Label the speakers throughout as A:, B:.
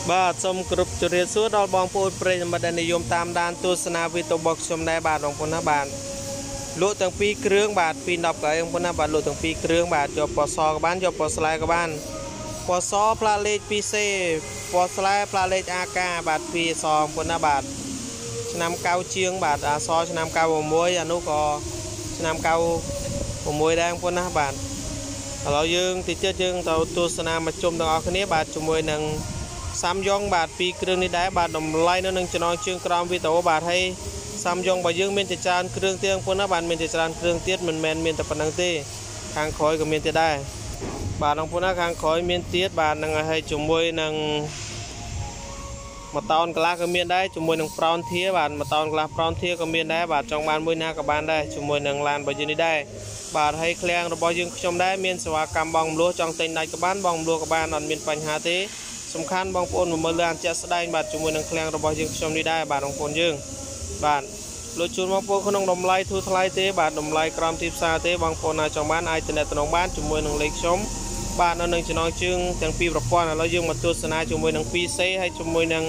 A: បាទសូមគ្រប់ជម្រាបសួរដល់បងប្អូនប្រិយមិត្តដែលនិយមតាមដានទស្សនាវីដេអូរបស់ខ្ញុំដែរបាទបងប្អូនណាបាទលក់ទាំងពីរគ្រឿងបាទពី10កៅបងប្អូនណាបាទលក់ទាំងពីរគ្រឿងបាទយកពណ៌សក៏បានយកពណ៌ស្លែក៏បានពណ៌សផ្លាកលេខ 2C ពណ៌ស្លែផ្លាកលេខ AK បាទពីសបងប្អូនណាបាទឆ្នាំ9ជាងបាទអសឆ្នាំ96អានោះក៏ឆ្នាំ96ដែរបងប្អូនណាបាទឥឡូវយើងតិចទៀតយើងទៅទស្សនាមកជុំទាំងអស់គ្នាបាទជាមួយនឹងសាំយ៉ុងបាទពីគ្រឿងនេះដែរបាទតម្លៃនៅនឹងចំណងជើងក្រោមវីដេអូបាទហើយសាំយ៉ុងរបស់យើងមានតែច្រើនគ្រឿងទៀតបងប្អូនណាបាទមានតែច្រើនគ្រឿងទៀតមិនមែនមានតែប៉ុណ្្នឹងទេខាងក្រោយក៏មានទៀតដែរបាទបងប្អូនណាខាងក្រោយមានទៀតបាទនឹងឲ្យជាមួយនឹង1តោនកន្លះក៏មានដែរជាមួយនឹងប្រោនធាបាទ1តោនកន្លះប្រោនធាក៏មានដែរបាទចង់បានមួយណាក៏បានដែរជាមួយនឹងឡានរបស់យើងនេះដែរបាទហើយឃ្លាំងរបស់យើងខ្ញុំដែរមានសេវាកម្មបងមលួចង់ទិញដាច់ក៏បានបងមលួក៏បានអត់មានបញ្ហាទេសំខាន់បងប្អូនមើលឡានជាក់ស្ដែងបាទជាមួយនឹងឃ្លាំងរបស់យើងខ្ញុំនេះដែរបាទបងប្អូនយើងបាទលក់ជូនបងប្អូនក្នុងតម្លៃធូរថ្លៃទេបាទតម្លៃក្រោមទីផ្សារទេបងប្អូនណាចង់បានអាចទំនាក់ទំនងបានជាមួយនឹងលេខខ្ញុំបាទនៅនឹងចំណងជើងទាំងពីរប្រព័ន្ធឥឡូវយើងមកទស្សនាជាមួយនឹង 2C ហើយជាមួយនឹង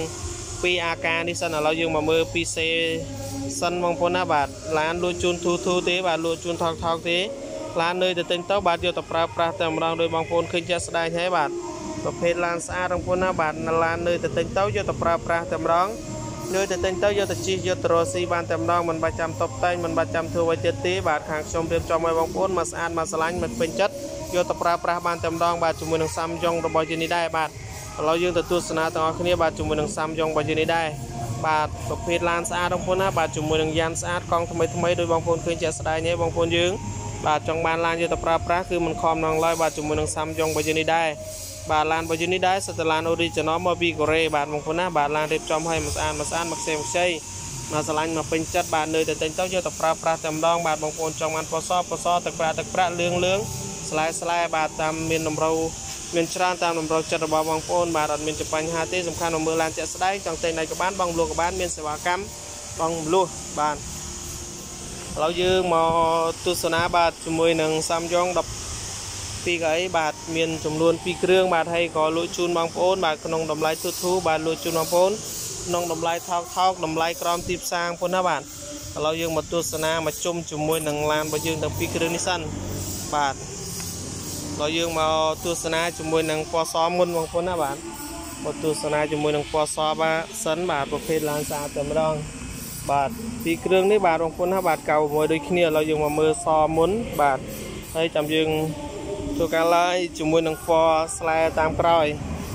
A: 2AK នេះសិនឥឡូវយើងមកមើល 2C សិនបងប្អូនណាបាទឡានលក់ជូនធូរទេបាទលក់ជូនថោកទេឡាននៅទៅទិញទៅបាទយកទៅប្រើប្រាស់តែម្ដងដោយបងប្អូនឃើញជាក់ស្ដែងហើយបាទប្រភេទឡានស្អាតបងប្អូនណាបាទឡាននៅទៅទិញទៅយកទៅប្រើប្រាស់តែម្ដងនៅទៅទិញទៅយកទៅជិះយកទៅរកស៊ីបានតែម្ដងមិនបាច់ចាំតុបតែងមិនបាច់ចាំធ្វើអ្វីទៀតទេបាទខាងខ្ញុំរៀបចំឲ្យបងប្អូនមកស្អាតមកស្រឡាញ់មិនពេញចិត្តយកទៅប្រើប្រាស់បានតែម្ដងបាទជាមួយនឹងសាំយ៉ុងរបស់យើងនេះដែរបាទឥឡូវយើងទៅទស្សនាទាំងអស់គ្នាបាទជាមួយនឹងសាំយ៉ុងរបស់យើងនេះដែរបាទប្រភេទឡានស្អាតបងប្អូនណាបាទជាមួយនឹងយ៉ានស្អាតកង់ថ្មីដោយបងប្អូនឃើញជាក់ស្ដែងទេបងប្អូនយើងបាទចង់បានឡានយកទៅប្រើប្រាស់គឺមិនខំណងឡើយបាទជាមួយនឹងសាំយ៉ុងរបស់យើងនេះដែរបាទឡានរបស់យើងនេះដែរសិតតែឡាន original មកពីកូរ៉េបាទបងប្អូនណាបាទឡានរៀបចំឲ្យមកស្អាតមកខ្សែខ្ចីមកស្រឡាញ់មកពេញចិត្តបាទនៅតែទិញទៅយកទៅប្រើប្រាស់តែម្ដងបាទបងប្អូនចង់បានពណ៌សទឹកប្រាក់លឿងស្លែបាទតាមមានតម្រូវមានច្រើនតាមតម្រូវចិត្តរបស់បងប្អូនបាទអត់មានជាបញ្ហាទេសំខាន់មកមើលឡានជាក់ស្ដែងចង់ទិញណៃក៏បានបងមលួក៏បានមានសេវាកម្មបងមលួបាទឥឡូវយើងមកទស្សនាបាទជាមួយនឹងសាំយ៉ុង12កៅបាទមានចំនួន2គ្រឿងបាទហើយក៏លក់ជូនបងប្អូនបាទក្នុងតម្លៃធូរបាទលក់ជូនបងប្អូនក្នុងតម្លៃថោកតម្លៃក្រោមទីផ្សារបងប្អូនណាបាទឥឡូវយើងមកទស្សនាមកជុំជាមួយនឹងឡានរបស់យើងទាំង2គ្រឿងនេះសិនបាទដល់យើងមកទស្សនាជាមួយនឹងពណ៌សមុនបងប្អូនណាបាទមកទស្សនាជាមួយនឹងពណ៌សបាទសិនបាទប្រភេទឡានស្អាតតែម្ដងបាទពីគ្រឿងនេះបាទបងប្អូនណាបាទ96ដូចគ្នាឥឡូវយើងមកមើលសមុនបាទហើយចាំយើងធ្វើការឡាយជាមួយនឹងពណ៌ស្លែតាមក្រោយ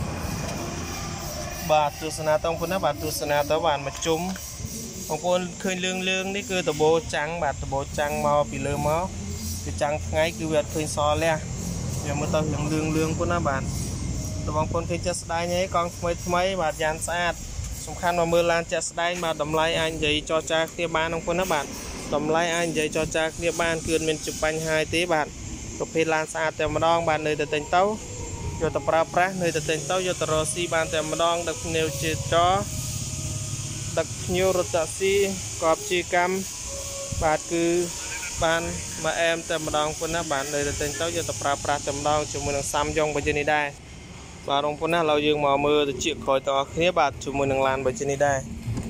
A: បាទទស្សនាតបងប្អូនណាបាទទស្សនាទៅបាទមកជុំបងប្អូនឃើញលឿងនេះគឺដបូចាំងបាទដបូចាំងមកពីលើមកគឺចាំងថ្ងៃគឺវាអត់ឃើញសលះវាមើលទៅលឿងប៉ុណ្ណាបាទបងប្អូនឃើញចាក់ស្ដែងហើយកង់ថ្មីបាទយ៉ានស្អាតសំខាន់មកមើលឡានចាក់ស្ដែងបាទតម្លៃអាចនិយាយចរចាគ្នាបានបងប្អូនណាបាទតម្លៃអាចនិយាយចរចាគ្នាបានគឺមានជាបញ្ហាទេបាទប្រភេទឡានស្អាតតែម្ដងបាទនៅតែទិញទៅយកទៅប្រើប្រាស់នៅតែទិញទៅយកទៅរកស៊ីបានតែម្ដងដឹកភ្ញៀវជាចរដឹកភ្ញៀវរថតាក់ស៊ីកបជាកម្មបាទគឺបានមកអែមតែម្ដងប៉ុណ្ណាបាទនៅតែទិញទៅយកទៅប្រើប្រាស់តែម្ដងជាមួយនឹងសាំយ៉ុងរបស់យើងនេះដែរបាទបងប្អូនណាឥឡូវយើងមកមើលទៅជាក្រោយតអស់គ្នាបាទជាមួយនឹងឡានរបស់យើងនេះដែរ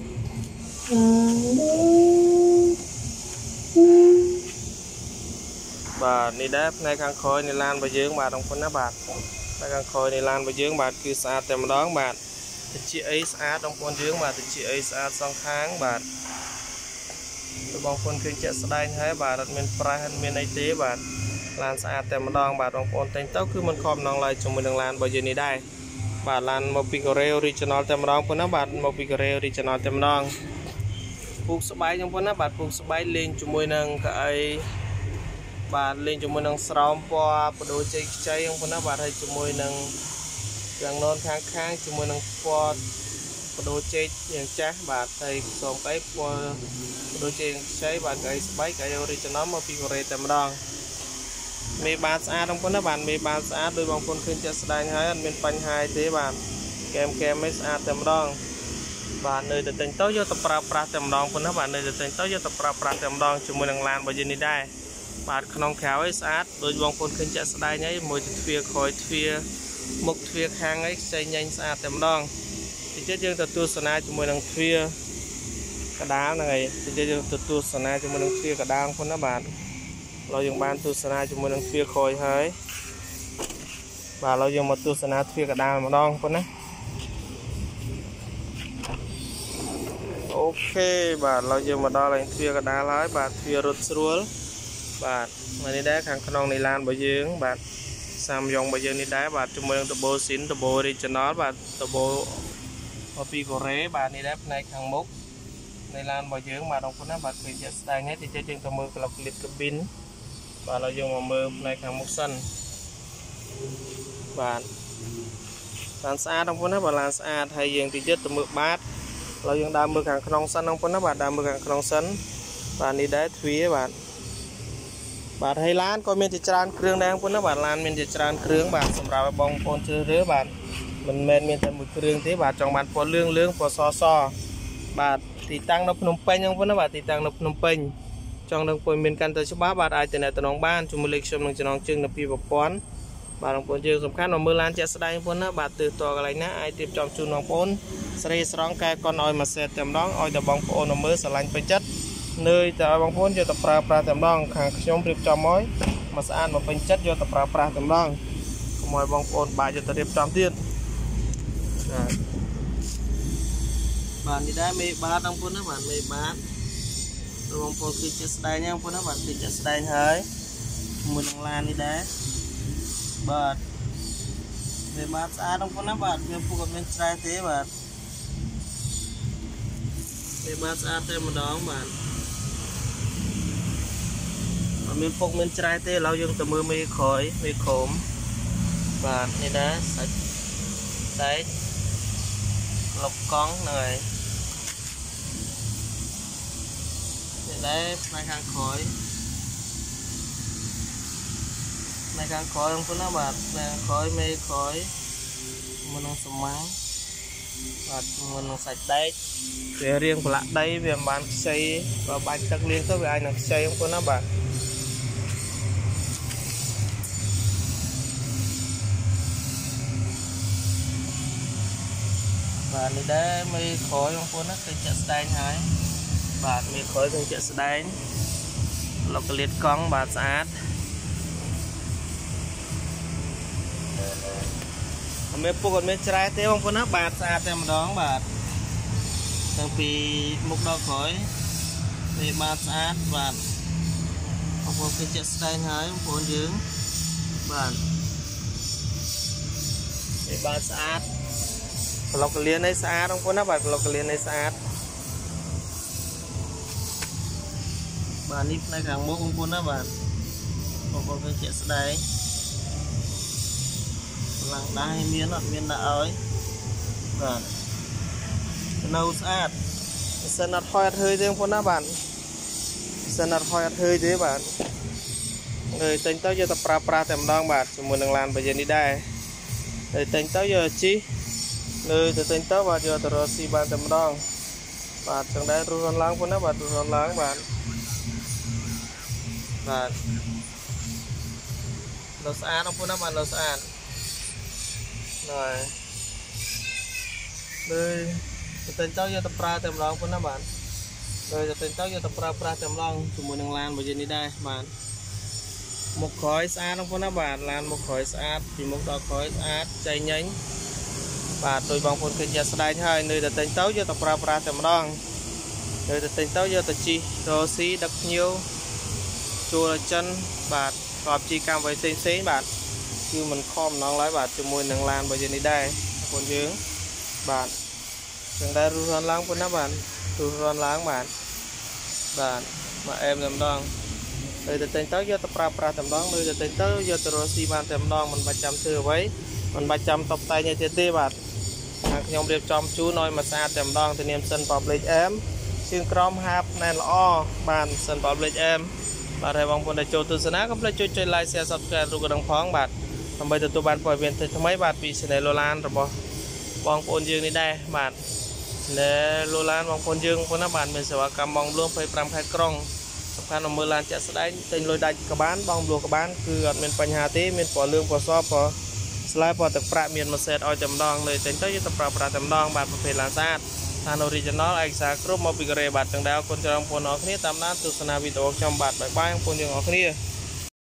A: បាទនេះដែរផ្នែកខាងក្រោយនៃឡានរបស់យើងបាទបងប្អូនណាបាទផ្នែកខាងក្រោយនៃឡានរបស់យើងបាទគឺស្អាតតែម្ដងបាទតិចអីស្អាតបងប្អូនយើងបាទតិចអីស្អាតសងខាងបាទបងប្អូនឃើញជាក់ស្ដែងហើយបាទអត់មានប្រេះអត់មានអីទេបាទឡានស្អាតតែម្ដងបាទបងប្អូនទិញទៅគឺមិនខំណងឡើយជាមួយនឹងឡានរបស់យើងនេះដែរបាទឡានមកពីកូរ៉េ original តែម្ដងប៉ុណ្ណាបាទមកពីកូរ៉េ original តែម្ដងពូកស្បែកបងប្អូនណាបាទពូកស្បែកលេងជាមួយនឹងកៅអីបាទលេងជាមួយនឹងស្រោមពណ៌បដូរជ័យខ្ចីបងប្អូនណាបាទហើយជាមួយនឹងទាំងននខាងជាមួយនឹងពណ៌បដូរជ័យយ៉ាងចាស់បាទហើយសូមកៃពណ៌បដូរជ័យខ្ចីបាទកៅស្បែកកៅ original មកពីកូរ៉េតែម្ដងមេបាទស្អាតបងប្អូនណាបាទមេបាទស្អាតដោយបងប្អូនឃើញចាក់ស្ដែងហើយអត់មានបញ្ហាទេបាទកែមមិនស្អាតតែម្ដងបាទនៅតែទិញទៅយកទៅប្រើប្រាស់តែម្ដងប៉ុណ្ណាបាទនៅតែទិញទៅយកទៅប្រើប្រាស់តែម្ដងជាមួយនឹងឡានរបស់យើងនេះដែរបាទក្នុងក្រៅឲ្យស្អាតដោយបងប្អូនឃើញចាក់ស្ដែងហើយមួយទ្វារក្រោយទ្វារមុខទ្វារខាងអីខ្ចីញ៉ាញ់ស្អាតតែម្ដង thì chết dương từ tu sana cho mười năng phia cả đá này thì chết dương từ tu sana cho mười năng phia cả đá con nó bạnเราdùng ban tu sana cho mười năng phia khôi hơi vàเราdùng một tu sana phia cả đá mà đong con đấy ok vàเราdùng một đo là phia cả đá lái và phia rút xuống và mà đi đá hàng con này lan bởi dương bạn sam dùng bởi dương đi đá và cho mười năng turbo xin turbo original và turbo Copy của rễ bạn đi đáp này hàng mốc này lan vào dưỡng mà đồng của nó bật bị chết đang hết thì chơi trên tàu mưa lọc liệt cabin vàเราdùng vào mưa này hàng mốc xanh và làn xa đồng của nó và làn xa thay diện thì chết tàu mưa bátเราdùng đam mưa hàng không xanh đồng của nó bạn đam mưa hàng không xanh và đi đá phía bạn bạn hay lan coi miền thị tràn kêu đang của nó bạn lan miền thị tràn kêu bạn sầm rào bông phun chưa rứa bạn mình men tại một kêu thế bạn trong bạn phò lương phò so bạn thì tăng nó nông pin không có nó bạn thì tăng nó nông pin trong đồng phơi miền căn tới số 3 bạn ai từ này từ nông ban chúng mình lịch sử mình cho nông chương là pi và pón bạn đồng phơi chương sầm khăn mà mưa lan chạy sài phun nó bạn từ to cái này ai tiếp trong chu nông phun sài sòng cái con oi mà xe tầm đó oi từ bông phun nó mới sài lạnh phải chất nơi từ bông phun cho tập pra tầm đó hàng nhóm tiếp trong mối mà sài mà phải chất cho tập pra tầm đó mọi bông phun bài cho tập tiếp trong tiên bạn đi đá mê bát trong phun nó bạn mê bát rồi bông phun khi chết đây nha phun nó bạn khi chết đây hơi mình lan đi đá bạn mê bát xa trong phun nó bạn mê phun còn bên trái thế bạn mê bát xa thêm một đó bạn mê phun bên trái thế lâu dùng từ mưa mê khói mê khổm bạn đi đá sạch đấy lục con này đấy này càng khói không có nó bạt này khói mê khói mình đang sầm máng và mình đang sạch đấy về riêng của lại đây về bán xây và bán tất liên tới về ai đang xây không có nó bạt và đi đá mê khói không có nó cái chợ style hái bạn mê khói cái chợ style lọc cái liệt con bà sát mê phụ còn mê trái thế không có nó bạt sát em đó bạn đang vì mục đo khói mê bà sát bạn không có cái chợ style hái không có dưỡng bạn mê bà sát lọc cái liên này sát không có nó bạn lọc cái liên này sát bạn đi này càng mua không nó bạn không có cái chuyện đấy lặng đá miên đã ơi bạn nâu sát sân nát hơi hơi thêm con nó bạn sân nát hơi hơi thế bạn người tính tới giờ tập pra tầm đong bạn chúng mình đang làm bây giờ đi đây người tính tới giờ chi người từ tính tới vào giờ từ xi ban tầm đong bạn trong đây ruột láng con nó bạn ruột láng bạn và lô xa nó cũng bạn lô xa rồi đây tên cháu cho tập ra tầm lòng của nó bạn rồi tên cháu cho tập ra tầm lòng chúng mình đang làm bây giờ đi đây bạn một khói xa nó của nó bạn làm một khói xa thì một đo khói xa chạy nhánh và tôi bằng phần kinh nghiệm đây hai nơi là tên cháu cho tập ra tầm lòng rồi tên cháu cho tập chi rồi xí đặc nhiều chua chân và gọt chi cam với xinh bạn cứ mình khom nó lấy bạn cho mùi nâng lan bây giờ đi đây còn dưỡng bạn đừng đây run láng của nó bạn run láng bạn mà em làm đong đây là tên tới cho tập ra tầm đón đây là tên tới cho tôi xi ban tầm đong mình 300 thừa với mình 300 tập tay như thế tê bạn nhom điệp trong chú nói mà xa tầm đong thì niềm sân public em xương crom hạp này là o bạn sân public em và thầy bóng quân đại châu từ sáng có play chơi like share subscribe rồi đồng phóng bạn làm bây giờ tôi bạn phải viên thì mấy bạn bị sẽ lô lan rồi bò bóng quân dương đi đây bạn để lô lan bóng quân dương của nó bạn mình sẽ vào cầm bóng luôn phải làm khai krong sắp khăn là mưa lan chạy sẽ đánh tên lôi đánh các bán bóng lùa các bán cứ gọt mình bánh hà tí mình bỏ lương bỏ shop bỏ slide พอตึกประเมียนมาเซตเอาจำลองเลยแต่เจ้าจะปรับประจำลองบาทประเภทลาซาดทานออริจินอลเอกสารครบมาปิกเรบัตรต่างดาวคนจะลองปนออกนี้ตามนั้นตุสนาวิดีโอจำบัตรใบใบของคนยังออกนี้